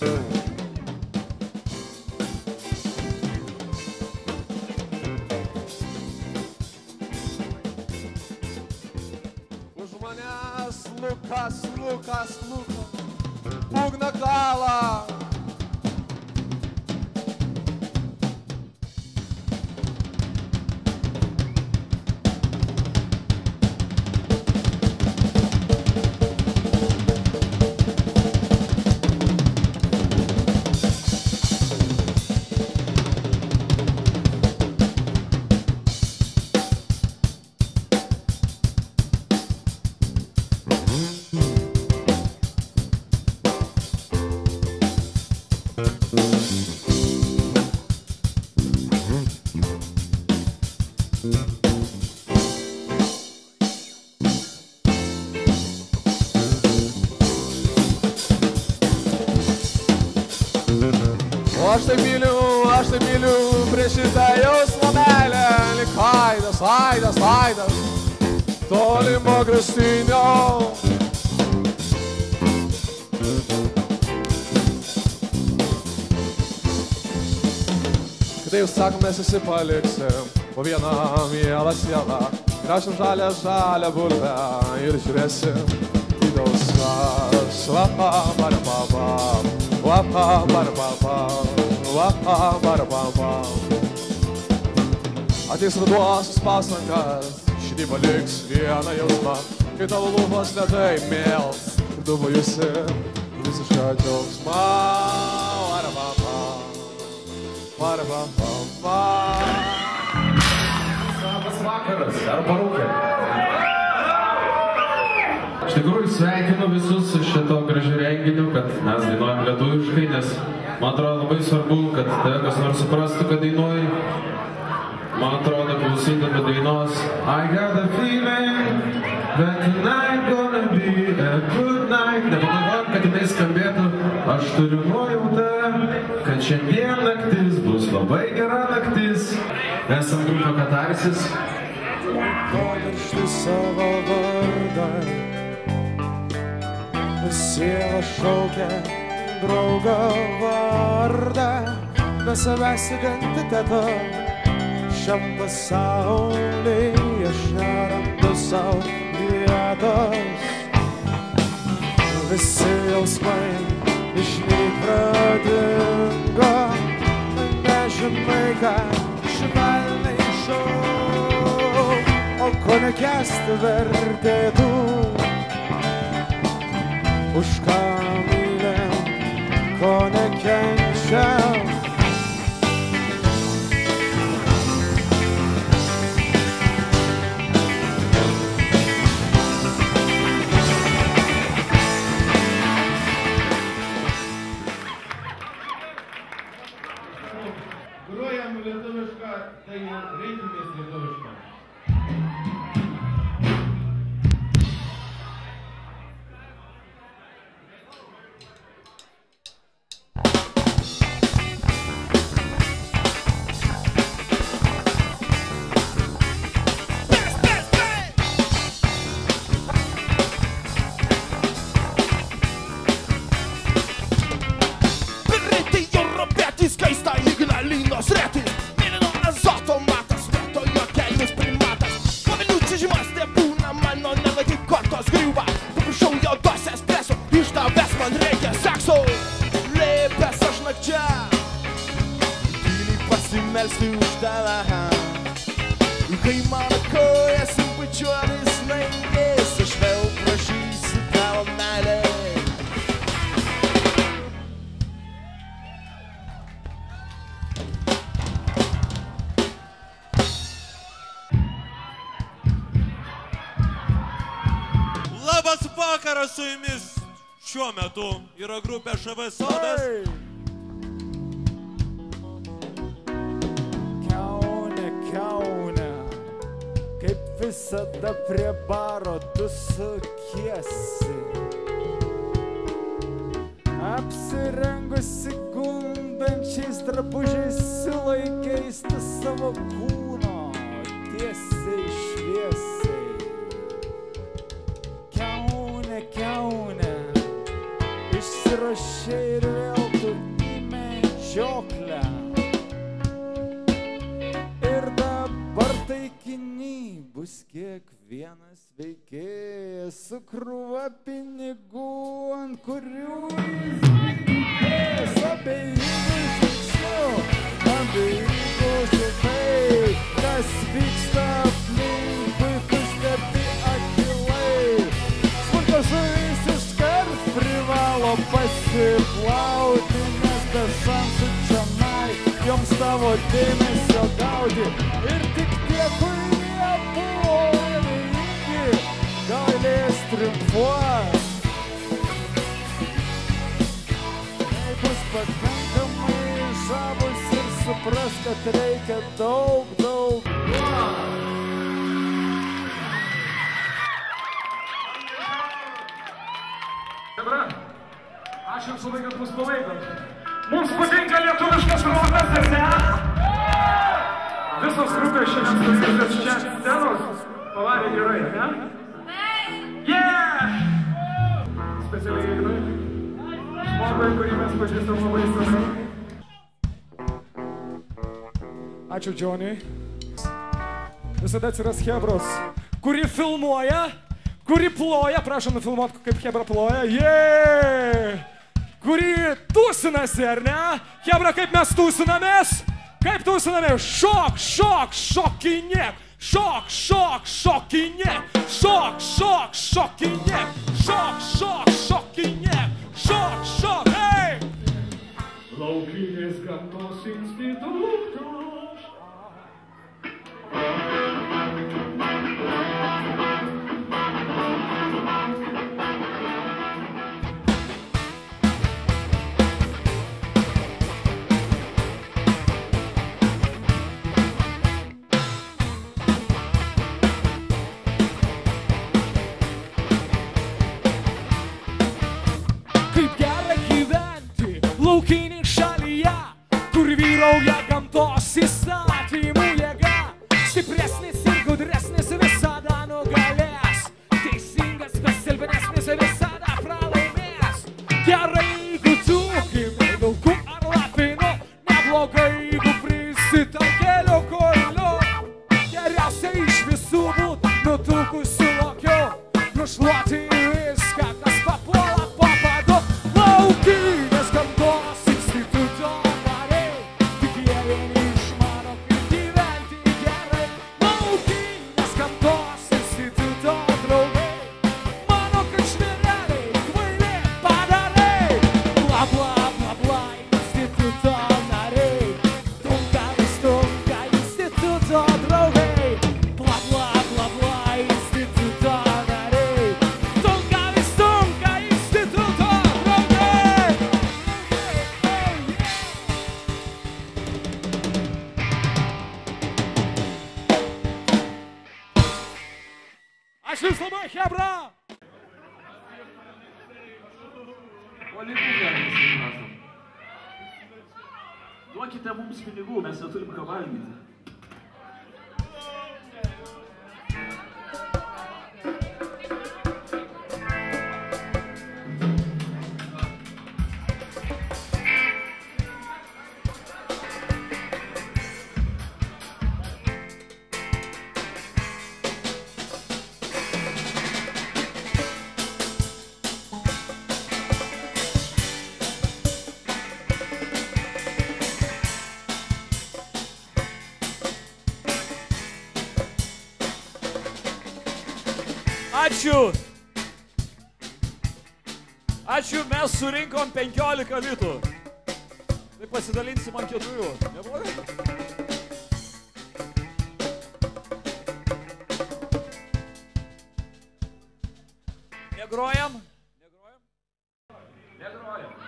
Už manęs Lukas, būgna kalą. Aš tai myliu prieš šitą jausmo meilę, lyg aidas, tolimo kraštinio. Kai jūs sakom, mes visi paliksim po vieną mielą sielą, krašim žalę bulvę ir žiūrėsim į dausas. Ateis ruduo suspasankas, širdį paliks vieną jausmą, kai tavo lūpos lėtai mėls ir tu pajusi visišką džiaugsmą. Labas vakaras, ar parūkė? Iš tikrųjų sveikinu visus su šito gražiu renginiu, kad mes dainuojam lietuviškai, nes man atrodo labai svarbu, kad tave kas nors suprastų, kad dainuoji. Man atrodo, klausydami dainos I got a feeling that tonight gonna be a good night. Nepagalvojam, kad jinai skambėtų. Aš turiu nuojautą, kad šiandien naktis bus labai gera naktis. Esam grupė Katarsis. Pamiršti savo vardą, siela šaukia draugo vardą, be savęs identiteto. Šiam pasaulyje aš nerandu savo vietos. Visi jausmai išnyk pradingo, nežinai ką švelniai šau, o ko nekęsti vertėtų, už ką mylim, ko nekenčiam. Grojam lietuvišką, tai reitingės lietuvišką. Melsiu už tave, kai mano kojas bučiuotis snaigės, aš vėl prašysiu tavo meilę. Labas vakaras, su jumis šiuo metu yra grupė ŠV Sodas. Kaip visada prie baro tu sukiesi, apsirengusi gundančiais drabužiais, siūlai keisti savo kūno tiesiai šviesiai. Kiaunė, išsirašei ir vėl medžioklę. Ir dabar taikiny bus kiekvienas veikėjas su krūva pinigų, ant kurių jis abejingų žingsnių, abejingų žiūrėjai, kas vyksta aplinkui, tu stebi akilai. Smulkios žuvys iškart privalo pasiplauti, nes be šansų čionai joms tavo dėmesio gauti. Ir tik tie, kurie buvo abejingi, galės triumfuoti. Jei bus pakankamai žavus ir supras, kad reikia daug. Debra, aš jums labai, kad mus palaikot. Mums patinka lietuviškas rokas, ne? Visos grupės šiandien čia scenos pavarė gerai, ne? Yeah! Specialiai Ignui, žmogui, kurį mes pažįstam labai senai. Ačiū, Džoniai. Visada atsiras hebros, kuri filmuoja, kuri ploja, prašom nufilmuoti, kaip hebra ploja. Yeah! Kuri tūsinasi, ar ne? Hebra, kaip mes tūsinamės? Kaip tūsinamės? Šok, šokinėk! Šok, šokinėk! Šok, šokinėk! Šok, šokinėk! Šok, hei! Laukinės gamtos institutas. Laukinį šalyje, kur vyrauja gamtos įstatymų jėga. Stipresnis ir gudresnis visada nugalės. Teisingas, besilpnesnis visada pralaimės. Gerai, jeigu dzūkimi vilku ar lapinu, neblogai, jeigu prisitam keliu kuiliu. Geriausia iš visų būt nutukusiu lokiu, nušluoti viską, kas papuola po padu. Laukinės gamtos instituto nariai, tik jie vieni išmano, kaip gyventi gerai. Laukinės gamtos instituto draugai, mano, kad žvėreliai kvaili padarai. Bla bla bla bla instituto nariai, tunka instituto draugai. Bla bla bla bla instituto nariai, tunka instituto draugai. Aš jums labai, hebra! Duokite mums pinigų, mes neturim ką valgyti. Ačiū, mes surinkom 15 litų. Tai pasidalinsim ant 4. Neblogai? Negrojam? Negrojam.